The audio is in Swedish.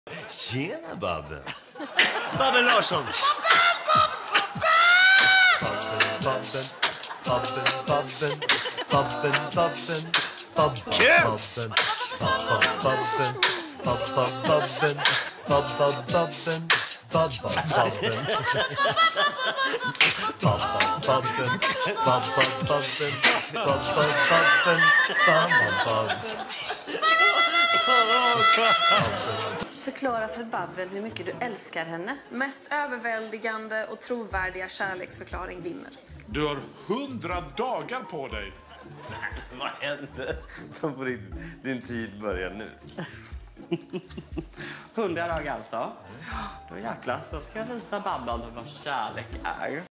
Tjena, Babben. Babben Larsson. Babben. Förklara för Babben hur mycket du älskar henne. Mest överväldigande och trovärdiga kärleksförklaring vinner. Du har 100 dagar på dig. Vad hände? Din tid börjar nu. 100 dagar alltså. Då jäklar så ska jag visa Babben vad kärlek är.